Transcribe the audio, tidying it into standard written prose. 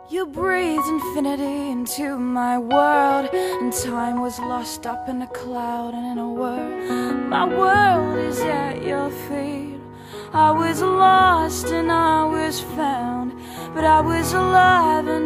You breathed infinity into my world, and time was lost up in a cloud and in a word. My world is at your feet. I was lost and I was found, but I was alive and